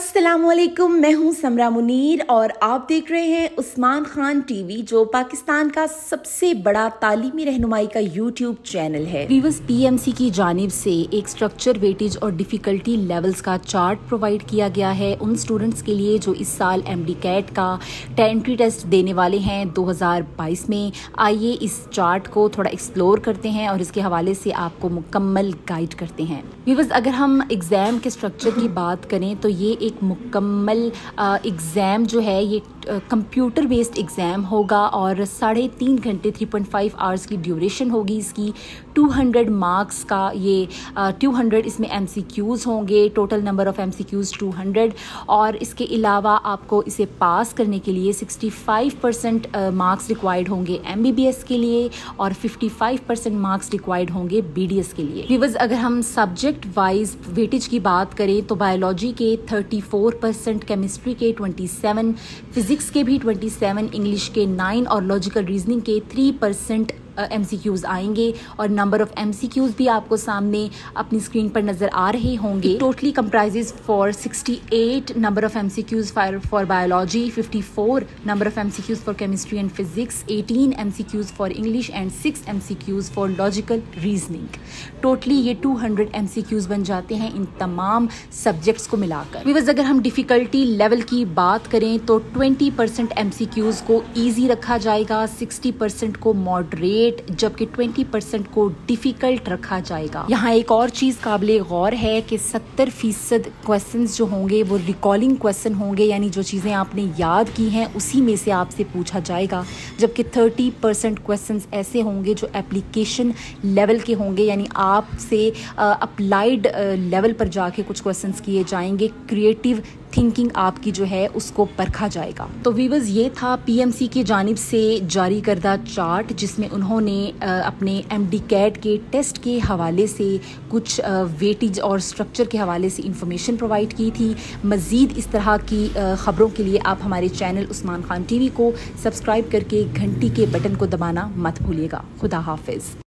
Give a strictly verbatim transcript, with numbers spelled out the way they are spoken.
अस्सलामुअलैकुम, मैं हूं समरा मुनीर और आप देख रहे हैं उस्मान खान टीवी, जो पाकिस्तान का सबसे बड़ा तालीमी रहनुमाई का यूट्यूब चैनल है। वीवर्स, पीएमसी की जानिब से एक स्ट्रक्चर, वेटेज और डिफ़िकल्टी लेवल्स का चार्ट प्रोवाइड किया गया है उन स्टूडेंट्स के लिए जो इस साल एमडी कैट का एंट्री टेस्ट देने वाले हैं दो हज़ार बाईस में। आइए इस चार्ट को थोड़ा एक्सप्लोर करते हैं और इसके हवाले से आपको मुकम्मल गाइड करते हैं। वीवर्स, अगर हम एग्ज़ाम के स्ट्रक्चर की बात करें तो ये एक मुकम्मल एग्ज़ाम जो है ये कंप्यूटर बेस्ड एग्ज़ाम होगा और साढ़े तीन घंटे थ्री पॉइंट फाइव आवर्स की ड्यूरेशन होगी इसकी। टू हंड्रेड मार्क्स का ये टू हंड्रेड इसमें एमसीक्यूज़ होंगे, total number of MCQs two hundred. और इसके अलावा आपको इसे पास करने के लिए sixty five percent marks required होंगे एमबीबीएस के लिए और fifty five percent marks required होंगे बीडीएस के लिए। व्यूअर्स, अगर हम सब्जेक्ट वाइज वेटेज की बात करें तो बायोलॉजी के थर्टी फोर परसेंट, केमिस्ट्री के ट्वेंटी सेवन, फिजिक्स के भी ट्वेंटी सेवन, इंग्लिश के नाइन और लॉजिकल रीजनिंग के थ्री परसेंट एमसीक्यूज़ आएंगे। और नंबर ऑफ एमसीक्यूज़ भी आपको सामने अपनी स्क्रीन पर नज़र आ रहे होंगे। Totally comprises for sixty eight number of MCQs for biology, fifty four number of MCQs for chemistry and physics, eighteen MCQs for English and six MCQs for logical reasoning. Totally ये two hundred MCQs बन जाते हैं इन तमाम subjects को मिलाकर। Viewers, अगर हम difficulty level की बात करें तो ट्वेंटी परसेंट एमसीक्यूज़ को ईजी रखा जाएगा, सिक्सटी परसेंट को मॉडरेट, जबकि ट्वेंटी परसेंट को डिफिकल्ट रखा जाएगा। यहाँ एक और चीज काबिले गौर है कि सत्तर फीसद क्वेश्चंस जो होंगे वो रिकॉलिंग क्वेश्चन होंगे, यानी जो चीजें आपने याद की हैं उसी में से आपसे पूछा जाएगा, जबकि थर्टी परसेंट क्वेश्चंस ऐसे होंगे जो एप्लीकेशन लेवल के होंगे, यानी आपसे अप्लाइड लेवल पर जाके कुछ क्वेश्चंस किए जाएंगे। क्रिएटिव थिंकिंग आपकी जो है उसको परखा जाएगा। तो व्यूअर्स, ये था पीएमसी की जानिब से जारी करदा चार्ट, जिसमें उन्होंने अपने एमडी कैट के टेस्ट के हवाले से कुछ वेटेज और स्ट्रक्चर के हवाले से इंफॉर्मेशन प्रोवाइड की थी। मज़ीद इस तरह की ख़बरों के लिए आप हमारे चैनल उस्मान खान टीवी को सब्सक्राइब करके घंटी के बटन को दबाना मत भूलिएगा। खुदा हाफिज़।